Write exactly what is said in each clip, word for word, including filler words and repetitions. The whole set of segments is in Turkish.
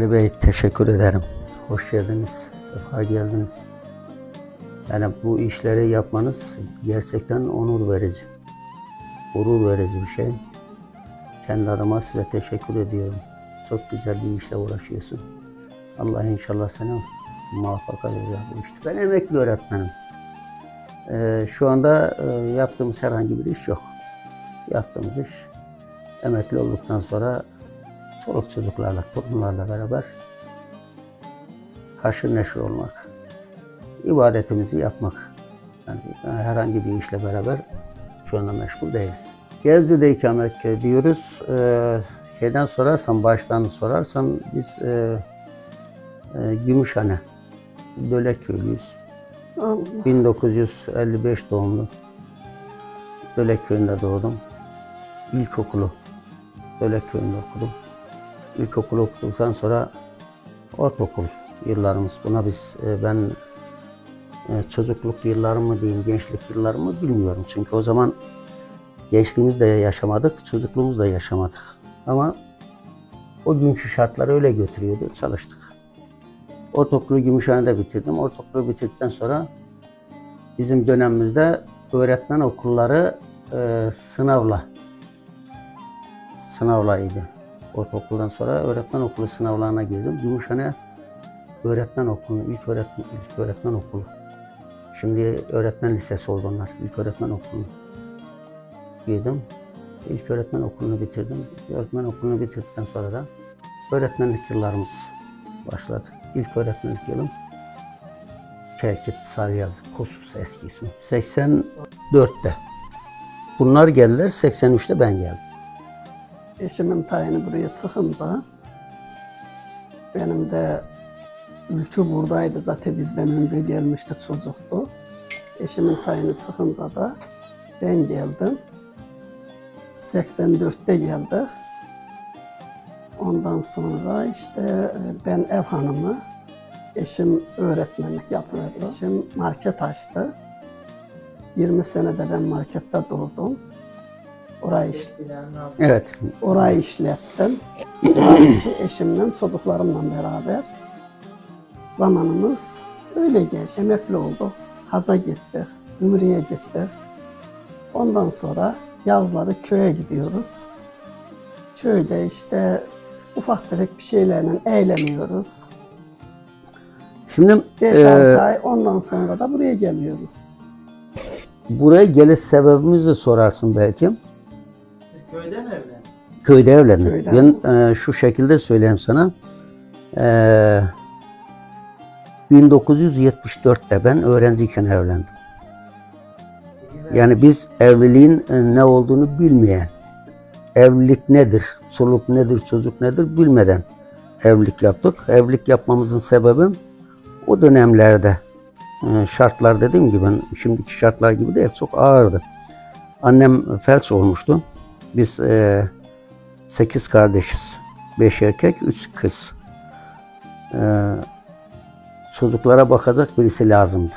Ali Bey, teşekkür ederim. Hoş geldiniz, sefa geldiniz. Yani bu işleri yapmanız gerçekten onur verici, gurur verici bir şey. Kendi adıma size teşekkür ediyorum. Çok güzel bir işle uğraşıyorsun. Allah inşallah seni muvaffak eder bu işte. Ben emekli öğretmenim. Ee, şu anda e, yaptığımız herhangi bir iş yok. Yaptığımız iş emekli olduktan sonra çoluk çocuklarla, torunlarla beraber haşır neşir olmak, ibadetimizi yapmak. Yani herhangi bir işle beraber şu anda meşgul değiliz. Gebze'de ikamet ediyoruz. Ee, şeyden sorarsan, baştan sorarsan biz e, e, Gümüşhane, Dölekköylüyüz. Allah. bin dokuz yüz elli beş doğumlu. Dölekköy'ünde doğdum. İlkokulu Dölekköy'ünde okudum. İlkokulu okuduktan sonra ortaokul yıllarımız, buna biz e, ben e, çocukluk yıllarımı diyeyim, gençlik yıllarımı bilmiyorum. Çünkü o zaman gençliğimizi de yaşamadık, çocukluğumuzu da yaşamadık. Ama o günkü şartlar öyle götürüyordu, çalıştık. Ortaokulu Gümüşhane'de bitirdim. Ortaokulu bitirdikten sonra bizim dönemimizde öğretmen okulları e, sınavla, sınavlaydı. Ortaokuldan sonra öğretmen okulu sınavlarına girdim. Gümüşhane öğretmen okulu, ilk öğretmen, ilk öğretmen okulu. Şimdi öğretmen lisesi oldu onlar. İlk öğretmen okuluna girdim. İlk öğretmen okulunu bitirdim. Öğretmen okulunu bitirdikten sonra da öğretmenlik yıllarımız başladı. İlk öğretmenlik yılım Kerkit, Salyazı, Kosus eski ismi. seksen dörtte. Bunlar geldiler, seksen üçte ben geldim. Eşimin tayini buraya çıkınca benim de ülkü buradaydı, zaten bizden önce gelmişti, çocuktu. Eşimin tayini çıkınca da ben geldim. seksen dörtte geldik. Ondan sonra işte ben ev hanımı, eşim öğretmenlik yapıyordu. Eşim market açtı. yirmi senede ben markette durdum. Orayı, iş... evet. Orayı işlettim. Tabii ki eşimle, çocuklarımla beraber. Zamanımız öyle geçti. Emekli olduk. Hac'a gittik, Ümre'ye gittik. Ondan sonra yazları köye gidiyoruz. Köyde işte ufak tefek bir şeylerle eğleniyoruz. Şimdi beş altı e, ay, ondan sonra da buraya geliyoruz. Buraya geliş sebebimizi de sorarsın belki. Siz köyde mi evlendiniz? Köyde evlendik. Köyden. Ben e, şu şekilde söyleyeyim sana. E, bin dokuz yüz yetmiş dörtte ben öğrenciyken evlendim. Yani biz evliliğin ne olduğunu bilmeyen, evlilik nedir, çoluk nedir, çocuk nedir bilmeden evlilik yaptık. Evlilik yapmamızın sebebi o dönemlerde şartlar, dediğim gibi, şimdiki şartlar gibi değil, çok ağırdı. Annem felç olmuştu. Biz e, sekiz kardeşiz. Beş erkek, üç kız. E, çocuklara bakacak birisi lazımdı.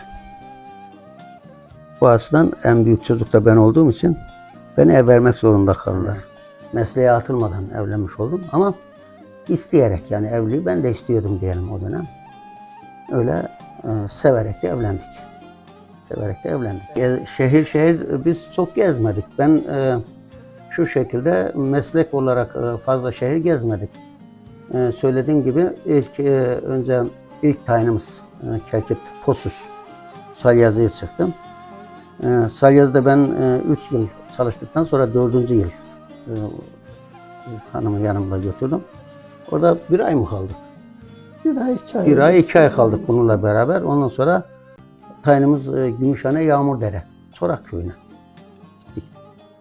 Bu açıdan en büyük çocuk da ben olduğum için beni ev vermek zorunda kaldılar. Mesleğe atılmadan evlenmiş oldum ama isteyerek, yani evliliği ben de istiyordum diyelim o dönem. Öyle e, severek de evlendik. Severek de evlendik. E, şehir şehir biz çok gezmedik. Ben e, şu şekilde meslek olarak e, fazla şehir gezmedik. E, söylediğim gibi ilk e, önce ilk tayinimiz e, Kerkit, Posus, Salyazı'ya çıktım. E, Salyazı'da ben üç e, yıl çalıştıktan sonra dördüncü yıl e, hanımı yanımda götürdüm. Orada bir ay mı kaldık? Bir ay, iki ay. Bir ay, iki ay kaldık bununla beraber. Ondan sonra tayinimiz e, Gümüşhane, Yağmurdere, Çorak köyüne gittik.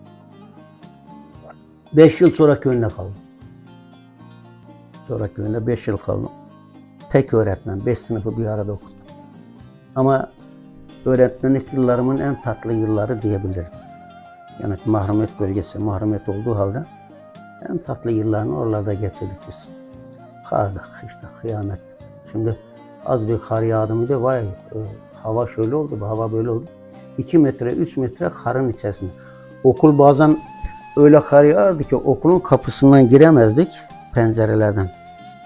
Beş yıl Çorak köyünde kaldım. Çorak köyünde beş yıl kaldım. Tek öğretmen, beş sınıfı bir arada okudum. Ama öğretmenlik yıllarımın en tatlı yılları diyebilirim. Yani mahrumiyet bölgesi, mahrumiyet olduğu halde en tatlı yıllarını oralarda geçirdik biz. Karda, kışta, kıyamet. Şimdi az bir kar yağdı mıydı, vay e, hava şöyle oldu, bu hava böyle oldu. iki metre, üç metre karın içerisinde. Okul bazen öyle kar yağardı ki okulun kapısından giremezdik, pencerelerden.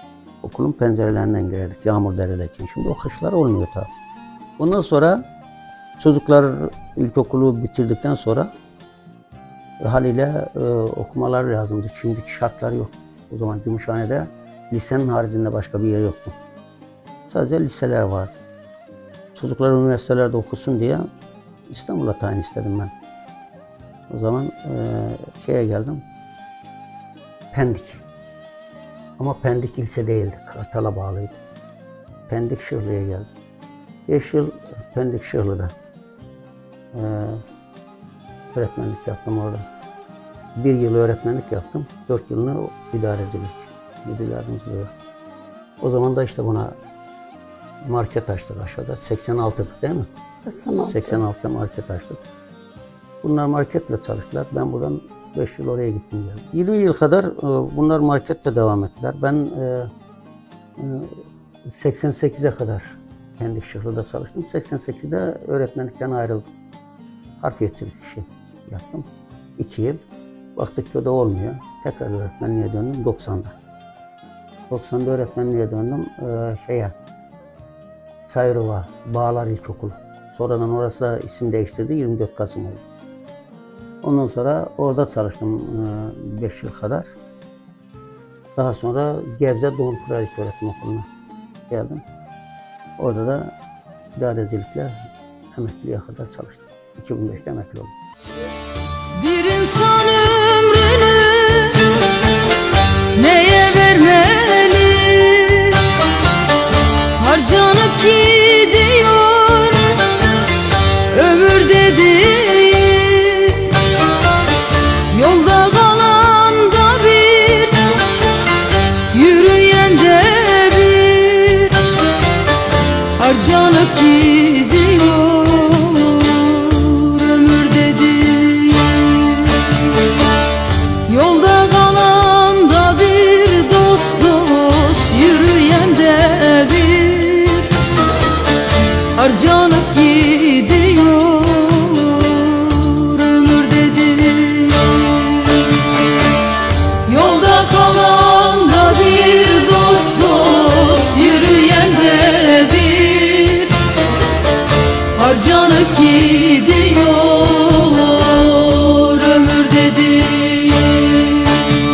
okulun pencerelerinden girerdik yağmur deredeyken. Şimdi o kışlar olmuyor tabii. Ondan sonra çocuklar ilkokulu bitirdikten sonra e, haliyle e, okumalar lazımdı. Şimdiki şartlar yok. O zaman Gümüşhane'de lisenin haricinde başka bir yer yoktu. Sadece liseler vardı. Çocuklar üniversitelerde okusun diye İstanbul'a tayin istedim ben. O zaman e, şeye geldim. Pendik. Ama Pendik ilçe değildi. Kartal'a bağlıydı. Pendik Şırlı'ya geldim. Beş yıl Pendik Şırlı'da e, öğretmenlik yaptım orada. Bir yıl öğretmenlik yaptım. Dört yılını idarecilik, müdür yardımcılığı. O zaman da işte buna market açtık aşağıda. seksen altı değil mi? seksen altı. seksen altıda market açtık. Bunlar marketle çalıştılar. Ben buradan beş yıl oraya gittim geldim. yirmi yıl kadar e, bunlar marketle devam ettiler. Ben e, e, seksen sekize kadar Pendik Şırlı'da çalıştım. seksen sekizde öğretmenlikten ayrıldım. Harfiyatçılık işi yaptım. İki yıl. Baktık ki o da olmuyor. Tekrar öğretmenliğe döndüm doksan'da. doksan'da öğretmenliğe döndüm e, şeye Sayrova Bağlar İlkokulu. Sonradan orası da isim değiştirdi. yirmi dört Kasım oldu. Ondan sonra orada çalıştım beş yıl kadar. Daha sonra Gebze Doğum Kraliçe Öğretim Okulu'na geldim. Orada da idarecilikle emekliye kadar çalıştım. iki bin beşte emekli oldum. Bir insan ömrünü neye vermeli? Harcanıp gidiyor ömür dediğin, yolda kalan da bir, yürüyen de bir, harcanıp gidiyor ömür dediğin, yolda kalan da bir, dost dost yürüyen de bir, harcanıp gidiyor ömür dediğin, yolda kalan da bir, dost dost yürüyen de bir, harcanıp gidiyor ömür dediğin.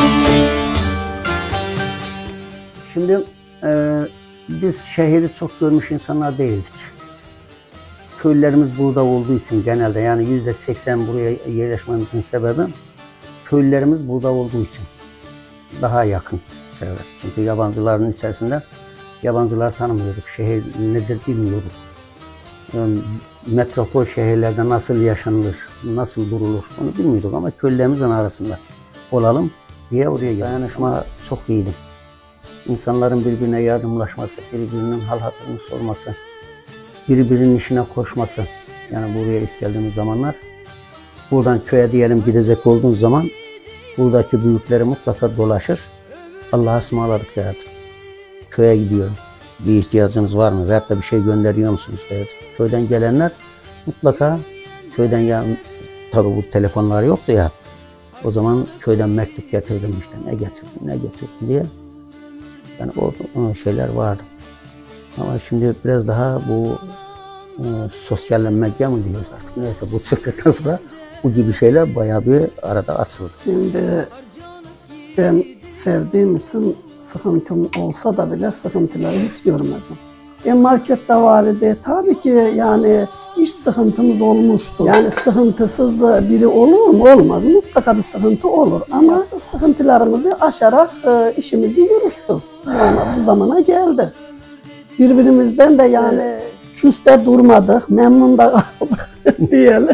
Şimdi e, biz şehri çok görmüş insanlar değildik. Köylülerimiz burada olduğu için genelde yani yüzde seksen buraya yerleşmemizin sebebi köylülerimiz burada olduğu için daha yakın sever. Çünkü yabancıların içerisinde yabancılar tanımıyorduk. Şehir nedir bilmiyorduk. Yani metropol şehirlerde nasıl yaşanılır, nasıl durulur onu bilmiyorduk ama köylülerimizin arasında olalım diye oraya geldik. Dayanışma çok iyiydi. İnsanların birbirine yardımlaşması, birbirinin hal hatırını sorması, birbirinin işine koşması. Yani buraya ilk geldiğimiz zamanlar buradan köye diyelim gidecek olduğun zaman buradaki büyükleri mutlaka dolaşır. Allah'a ısmarladık derdi. Köye gidiyorum. Bir ihtiyacınız var mı? Veyahut da bir şey gönderiyor musunuz derdi. Köyden gelenler mutlaka köyden ya tabii bu telefonlar yoktu ya. O zaman köyden mektup getirdim işte. Ne getirdin, ne getirdin diye. Yani o, o şeyler vardı. Ama şimdi biraz daha bu e, sosyallenmekle mi diyoruz artık neyse bu çıktıktan sonra bu gibi şeyler bayağı bir arada açıldı. Şimdi ben sevdiğim için sıkıntım olsa da bile sıkıntıları hiç görmedim. E markette var idi. Tabii ki yani iş sıkıntımız olmuştu. Yani sıkıntısız biri olur mu? Olmaz. Mutlaka bir sıkıntı olur. Ama sıkıntılarımızı aşarak e, işimizi yürüttük. Yani bu zamana geldik. Birbirimizden de yani küste durmadık, memnun da kaldık diyelim.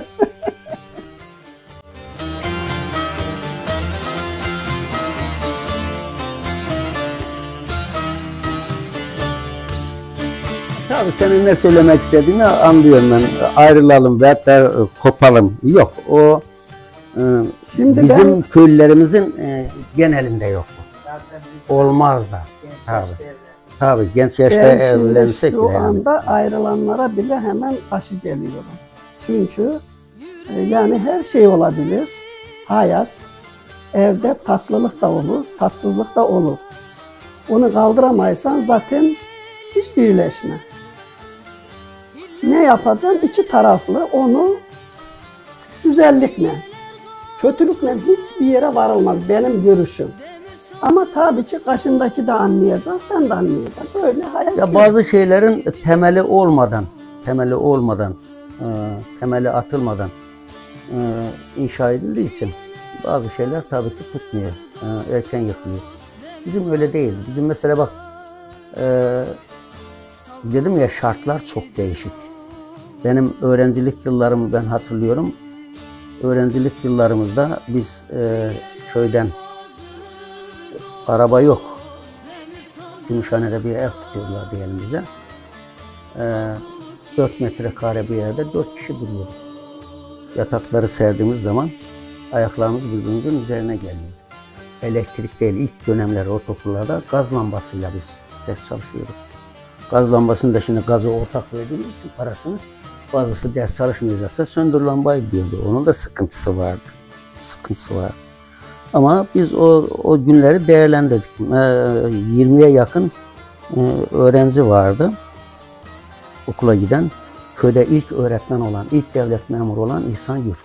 Tabii senin ne söylemek istediğini anlıyorum ben. Ayrılalım veyahut da kopalım. Yok o e, Şimdi bizim ben- köylülerimizin e, genelinde yok. Olmaz da. Tabii. Tabii genç yaşta Ben şimdi evlensek şu bile yani. anda ayrılanlara bile hemen karşı geliyorum. Çünkü e, yani her şey olabilir. Hayat, evde tatlılık da olur, tatsızlık da olur. Onu kaldıramaysan zaten hiç birleşme. Ne yapacaksın? İki taraflı onu güzellikle, kötülükle hiçbir yere varılmaz benim görüşüm. Ama tabii ki karşındaki de anlayacak, sen de anlayacaksın. Öyle hayat. Ya bazı şeylerin temeli olmadan, temeli olmadan, e, temeli atılmadan e, inşa edildiği için bazı şeyler tabii ki tutmuyor, e, erken yıkılıyor. Bizim öyle değil. Bizim mesela bak, e, dedim ya, şartlar çok değişik. Benim öğrencilik yıllarımı ben hatırlıyorum. Öğrencilik yıllarımızda biz e, köyden araba yok. Gümüşhane'de bir ev tutuyorlar diyelim bize. E, dört metrekare bir yerde dört kişi duruyordu. Yatakları serdiğimiz zaman ayaklarımız birbirinin üzerine geliyordu. Elektrik değil, ilk dönemler ortaokullarda gaz lambasıyla biz ders çalışıyorduk. Gaz lambasını da şimdi gazı ortak verdiğimiz için parasını, bazısı ders çalışmayacaksa söndür lambayı diyordu. Onun da sıkıntısı vardı. Sıkıntısı vardı. Ama biz o, o günleri değerlendirdik. yirmiye yakın öğrenci vardı. Okula giden, köyde ilk öğretmen olan, ilk devlet memuru olan İhsan Gür.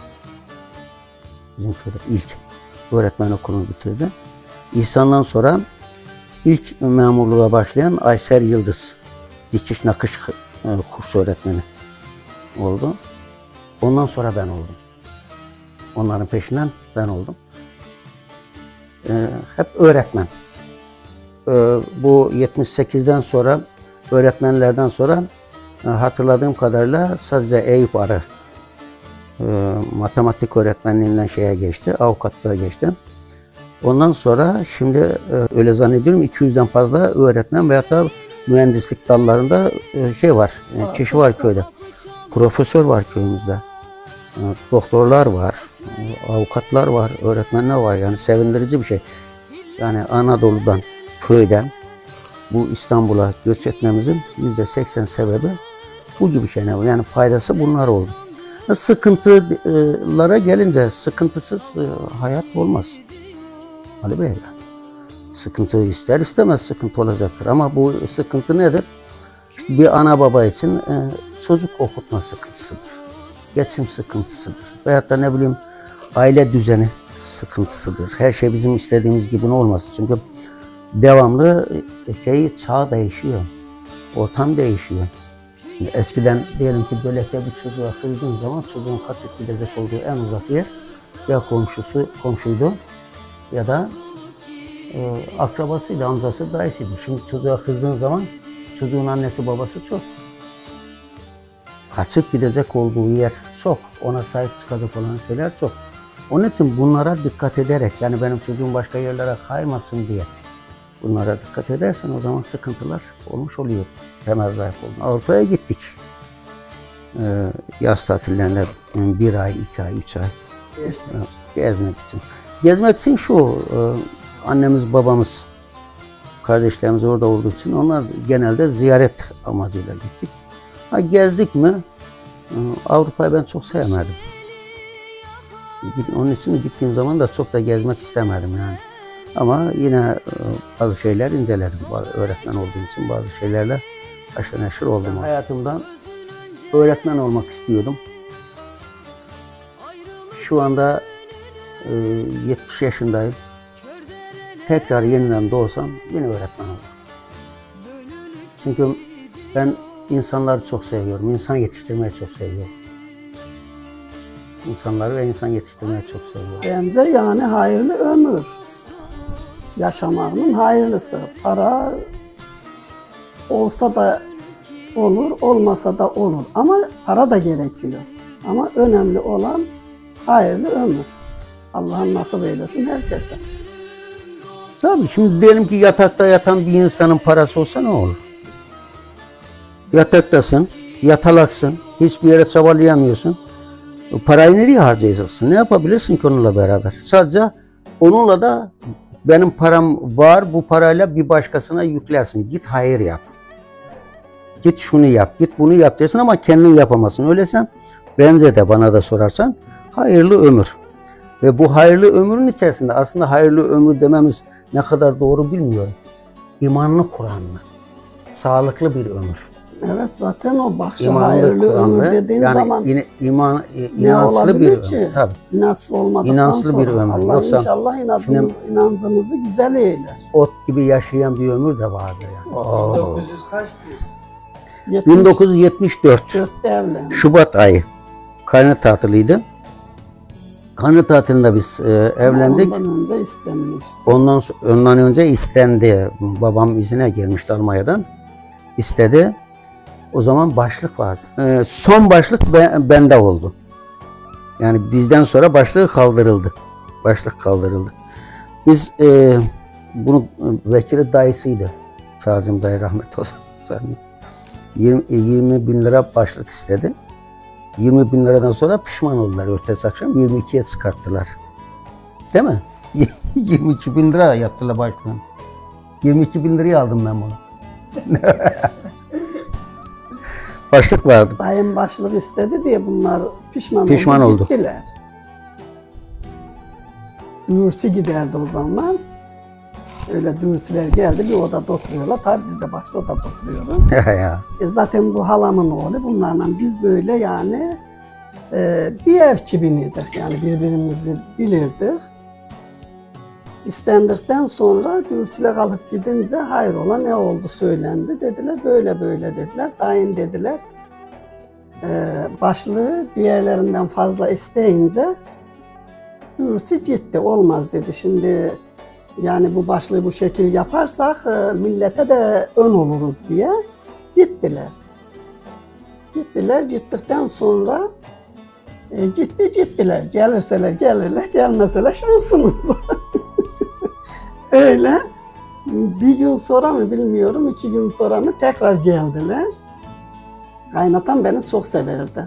Bizim köyde ilk öğretmen okulunu bitirdi. İhsan'dan sonra ilk memurluğa başlayan Ayser Yıldız, dikiş nakış kurs öğretmeni oldu. Ondan sonra ben oldum. Onların peşinden ben oldum. Ee, hep öğretmen. Ee, bu yetmiş sekizden sonra öğretmenlerden sonra e, hatırladığım kadarıyla sadece Eyüp Arı e, matematik öğretmenliğinden şeye geçti, avukatlığa geçti. Ondan sonra şimdi e, öyle zannediyorum iki yüzden fazla öğretmen veyahut da mühendislik dallarında e, şey var, e, kişi var köyde. Profesör var köyümüzde. E, doktorlar var, e, avukatlar var, öğretmenler var. Yani sevindirici bir şey. Yani Anadolu'dan, köyden bu İstanbul'a göç etmemizin yüzde seksen sebebi bu gibi şeyler. Yani faydası bunlar oldu. Sıkıntılara gelince sıkıntısız hayat olmaz. Ali Bey, sıkıntı ister istemez sıkıntı olacaktır. Ama bu sıkıntı nedir? İşte bir ana baba için e, çocuk okutma sıkıntısıdır. Geçim sıkıntısıdır. Veyahut da ne bileyim aile düzeni sıkıntısıdır. Her şey bizim istediğimiz gibi olmaz. Çünkü devamlı şey, çağ değişiyor. Ortam değişiyor. Eskiden diyelim ki Bölek'te bir çocuğa kıldığın zaman çocuğun kaçıp gidecek olduğu en uzak yer ya komşusu, komşuydu ya da e, akrabasıydı, amcası, dayısıydı. Şimdi çocuğa kızdığın zaman çocuğun annesi babası çok. Kaçıp gidecek olduğu yer çok. Ona sahip çıkacak olan şeyler çok. Onun için bunlara dikkat ederek, yani benim çocuğum başka yerlere kaymasın diye bunlara dikkat edersen o zaman sıkıntılar olmuş oluyor. Temel zayıf oldu. Avrupa'ya gittik. Ee, yaz tatillerinde bir ay, iki ay, üç ay İşte. gezmek için. Gezmek için şu, e, annemiz, babamız, kardeşlerimiz orada olduğu için onlar genelde ziyaret amacıyla gittik. Ha, gezdik mi? E, Avrupa'yı ben çok sevmedim. Onun için gittiğim zaman da çok da gezmek istemedim yani. Ama yine e, bazı şeyler inceledim. Öğretmen olduğum için bazı şeylerle aşırı neşir oldum. Hayatımdan öğretmen olmak istiyordum. Şu anda e, yetmiş yaşındayım. Tekrar yeniden doğsam yine öğretmen olurum. Çünkü ben insanları çok seviyorum. İnsan yetiştirmeyi çok seviyorum. İnsanları ve insan yetiştirmeyi çok seviyorum. Bence yani hayırlı ömür. Yaşamanın hayırlısı. Para olsa da olur, olmasa da olur. Ama para da gerekiyor. Ama önemli olan hayırlı ömür. Allah'ın nasip eylesin herkese. Tabii şimdi diyelim ki yatakta yatan bir insanın parası olsa ne olur? Yataktasın, yatalaksın, hiçbir yere çabalayamıyorsun. O parayı nereye harcayacaksın? Ne yapabilirsin ki onunla beraber? Sadece onunla da benim param var, bu parayla bir başkasına yüklersin. Git hayır yap. Git şunu yap, git bunu yap desin ama kendin yapamazsın. Öyleyse bence de bana da sorarsan hayırlı ömür. Ve bu hayırlı ömrün içerisinde aslında hayırlı ömür dememiz ne kadar doğru bilmiyorum. imanlı Kur'anlı, sağlıklı bir ömür. Evet, zaten o bahşi İmanlı hayırlı ömür Kur'anlı, dediğin yani zaman yine iman, ne inançlı bir olabilir ki? ömür. Tabii. İnançlı olmadıktan İnançlı sonra bir ömür. Allah Yoksa inşallah inancımız, inancımızı güzel eyler. ot gibi yaşayan bir ömür de vardır yani. Oo. bin dokuz yüz kaç diyorsun? bin dokuz yüz yetmiş dört dörtte evlendik. Şubat ayı kayna tatiliydi. Kayna tatilinde biz e, evlendik. Ondan önce istenmişti. Ondan so- ondan önce istendi. Babam izine gelmişti Almanya'dan. İstedi. O zaman başlık vardı. E, son başlık be- bende oldu. Yani bizden sonra başlığı kaldırıldı. Başlık kaldırıldı. Biz e, bunu e, vekili dayısıydı. Kazım dayı rahmet olsun. yirmi, yirmi bin lira başlık istedi. yirmi bin liradan sonra pişman oldular. Ertesi akşam yirmi ikiye çıkarttılar. Değil mi? yirmi iki bin lira yaptılar başlığını. yirmi iki bin liraya aldım ben bunu. Başlık vardı. Dayım başlık istedi diye bunlar pişman, Pişman oldu, olduk. gittiler. Düğürtü giderdi o zaman. Öyle düğürtüler geldi, bir odada oturuyorlar. Tabii biz de başka odada oturuyoruz. Ya. E zaten bu halamın oğlu, bunlarla biz böyle yani e, bir ev çibiniydik. Yani birbirimizi bilirdik. İstendikten sonra düğürtüyle kalıp gidince hayrola ne oldu söylendi. Dediler böyle böyle dediler. Dayın dediler. E, başlığı diğerlerinden fazla isteyince düğürtü gitti. Olmaz dedi. Şimdi yani bu başlığı bu şekil yaparsak e, millete de ön oluruz diye gittiler. Gittiler, gittikten sonra e, gitti gittiler. Gelirseler gelirler, gelmeseler şansımız. Öyle. Bir gün sonra mı bilmiyorum, iki gün sonra mı tekrar geldiler. Kaynatan beni çok severdi.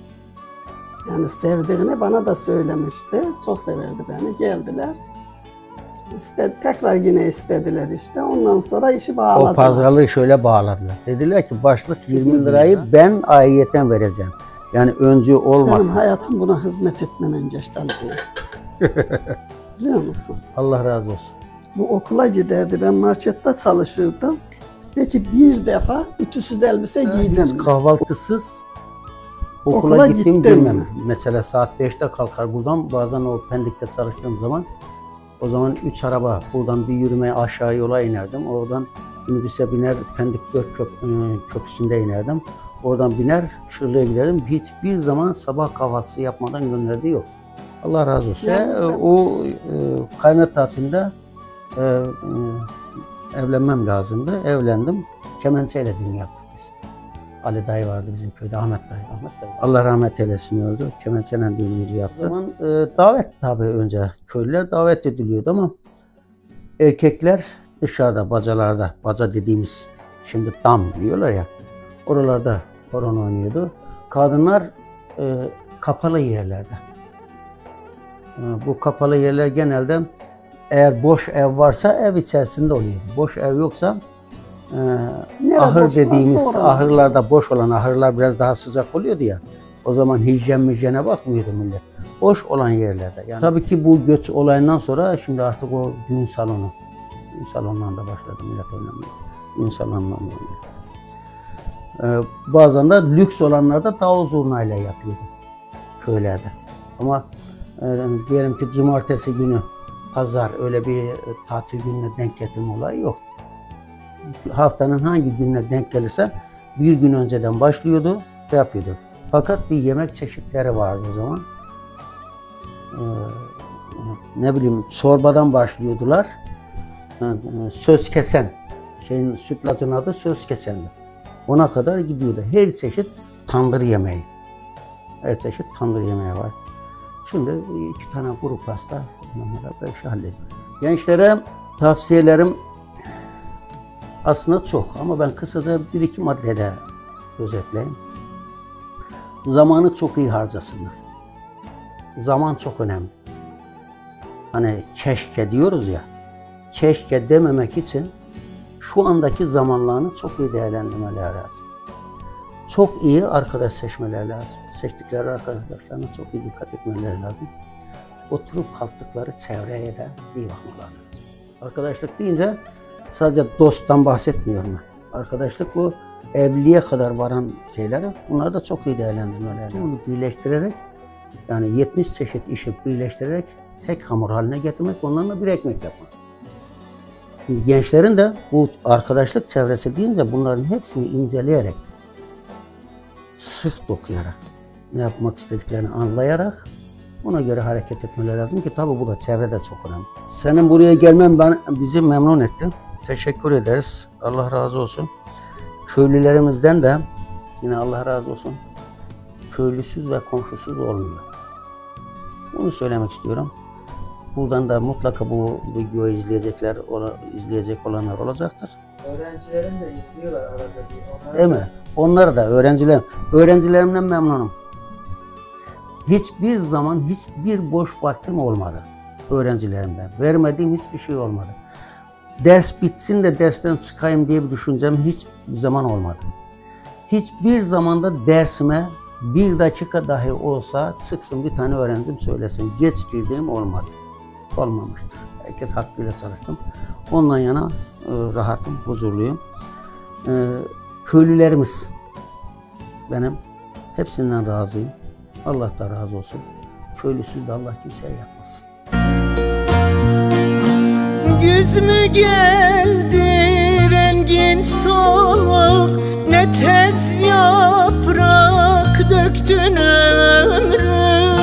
Yani sevdiğini bana da söylemişti. Çok severdi beni. Geldiler. İşte tekrar yine istediler işte. Ondan sonra işi bağladılar. O pazarlığı şöyle bağladılar. Dediler ki başlık yirmi lirayı ben ayrıyeten vereceğim. Yani öncü Benim olmasın. hayatım buna hizmet etmemen geçten diyor. Biliyor musun? Allah razı olsun. Bu okula giderdi. Ben markette çalışırdım. De ki bir defa ütüsüz elbise giydim. Hiç kahvaltısız okula, Okula gittim gittim bilmem. mi? Mesela saat beşte kalkar buradan. Bazen o Pendik'te çalıştığım zaman o zaman üç araba buradan bir yürümeye aşağı yola inerdim. Oradan minibüse biner Pendik dört köp e, köprüsünde inerdim. Oradan biner Şırlı'ya giderdim. Hiçbir zaman sabah kahvaltısı yapmadan gönderdiği yok. Allah razı olsun. Yani Ve, ben- o e, kaynar tatilinde e, e, evlenmem lazımdı. Evlendim. Kemençeyle düğün yaptık biz. Ali dayı vardı bizim köyde, Ahmet dayı. Ahmet dayı. Allah rahmet eylesin öldü. Kemençeyle düğünümüzü yaptı. O zaman e, davet tabii önce. Köylüler davet ediliyordu ama erkekler dışarıda, bacalarda, baca dediğimiz şimdi dam diyorlar ya, oralarda horon oynuyordu. Kadınlar e, kapalı yerlerde. E, bu kapalı yerler genelde eğer boş ev varsa ev içerisinde oluyordu. Boş ev yoksa e, Nerede ahır boş dediğimiz varsa oralar. ahırlarda, boş olan ahırlar biraz daha sıcak oluyordu ya. O zaman hijyen müjyene bakmıyordu millet. Boş olan yerlerde. Yani tabii ki bu göç olayından sonra şimdi artık o düğün salonu, düğün salonlarında başladı millet oynamaya. Düğün salonlarında oynuyor. Ee, bazen de lüks olanlar da davul zurnayla yapıyordu köylerde. Ama e, diyelim ki cumartesi günü, pazar öyle bir e, tatil gününe denk getirme olayı yok. Haftanın hangi gününe denk gelirse bir gün önceden başlıyordu, şey yapıyordu. Fakat bir yemek çeşitleri vardı o zaman. Ee, ne bileyim çorbadan başlıyordular. Ee, söz kesen, şeyin sütlacın adı söz kesendi. Ona kadar gidiyordu. Her çeşit tandır yemeği. Her çeşit tandır yemeği var. Şimdi iki tane kuru pasta onlarla böyle şey hallediyor. Gençlere tavsiyelerim aslında çok ama ben kısaca bir iki maddede özetleyeyim. Zamanı çok iyi harcasınlar. Zaman çok önemli. Hani keşke diyoruz ya, keşke dememek için şu andaki zamanlarını çok iyi değerlendirmeleri lazım. Çok iyi arkadaş seçmeleri lazım. Seçtikleri arkadaşlarına çok iyi dikkat etmeleri lazım. Oturup kalktıkları çevreye de iyi bakmaları lazım. Arkadaşlık deyince Sadece dosttan bahsetmiyorum ben. Arkadaşlık bu evliliğe kadar varan şeyleri, bunları da çok iyi değerlendirmeler lazım. Bunu birleştirerek, yani yetmiş çeşit işi birleştirerek tek hamur haline getirmek, onlarla bir ekmek yapmak. Şimdi gençlerin de bu arkadaşlık çevresi deyince bunların hepsini inceleyerek, sık dokuyarak, ne yapmak istediklerini anlayarak ona göre hareket etmeleri lazım ki tabii bu da çevrede çok önemli. Senin buraya gelmen ben, bizi memnun etti. Teşekkür ederiz. Allah razı olsun. Köylülerimizden de yine Allah razı olsun. Köylüsüz ve komşusuz olmuyor. Bunu söylemek istiyorum. Buradan da mutlaka bu videoyu izleyecekler, izleyecek olanlar olacaktır. Öğrencilerim de izliyorlar arada bir. Onlar Değil mi? Onlar da öğrenciler, öğrencilerimden memnunum. Hiçbir zaman hiçbir boş vaktim olmadı öğrencilerimden. Vermediğim hiçbir şey olmadı. Ders bitsin de dersten çıkayım diye bir düşüncem hiçbir zaman olmadı. Hiçbir zamanda dersime bir dakika dahi olsa çıksın bir tane öğrencim söylesin. Geç girdiğim olmadı. Olmamıştır. Herkes hakkıyla çalıştım. Ondan yana e, rahatım, huzurluyum. E, köylülerimiz benim hepsinden razıyım. Allah da razı olsun. Köylüsüz de Allah kimseye yapmasın. Güz mü geldi rengin soluk, ne tez yaprak döktün ömrüm.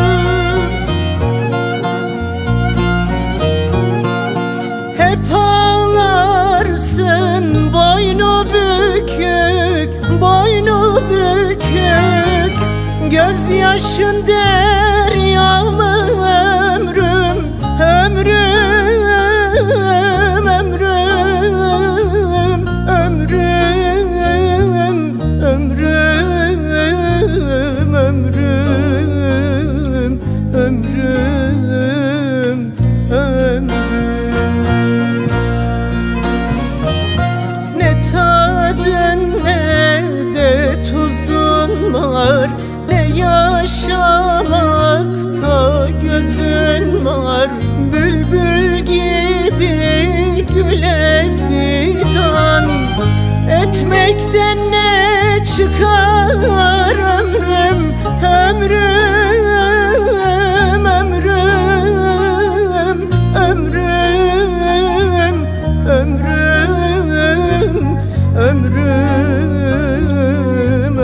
Hep ağlarsın boynu bükük, boynu bükük. Gözyaşın deryam ömrüm, ömrüm, ömrüm, ömrüm, ömrüm, ömrüm, ömrüm, ömrüm. Ne tadın ne de tuzun var, yaşamakta gözün var. Bülbül gibi güle fidan, etmekten ne çıkar ömrüm, ömrüm, ömrüm, ömrüm, ömrüm, ömrüm,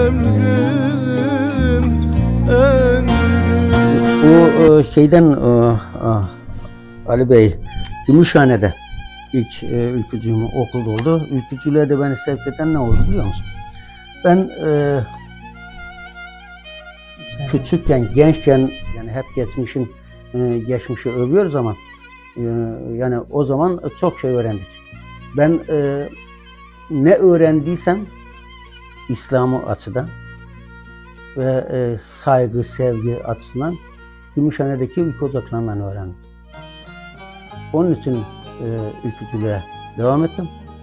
ömrüm. Bu e, şeyden e, Ali Bey, Gümüşhane'de ilk e, ülkücüğüm okulda oldu. Ülkücülüğe de beni sevk eden ne oldu biliyor musun? Ben e, küçükken, gençken, yani hep geçmişin e, geçmişi övüyoruz ama e, yani o zaman çok şey öğrendik. Ben e, ne öğrendiysem İslam'ı açıdan ve e, saygı, sevgi açısından Gümüşhane'deki ülke ocaklarından öğrendim. Onun için e, ülkücülüğe devam ettim.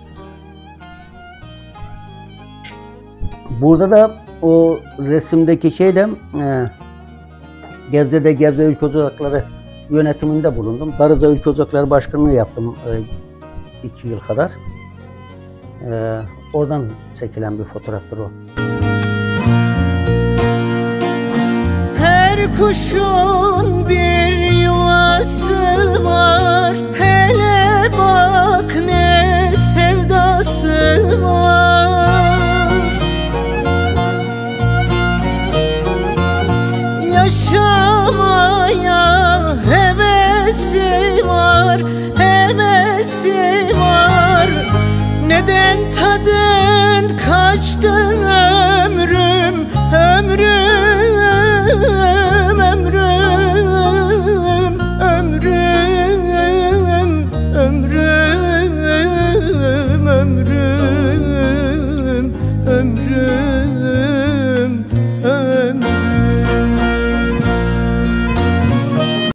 Burada da o resimdeki şeyde e, Gebze'de Gebze Ülke Ocakları yönetiminde bulundum. Darıca Ülke Ocakları Başkanlığı yaptım e, iki yıl kadar. E, oradan çekilen bir fotoğraftır o. Her kuşun bir yuvası var, hele bak ne sevdası var. Yaşamaya hevesi var, hevesi var. Neden tadın kaçtı ömrüm, ömrüm,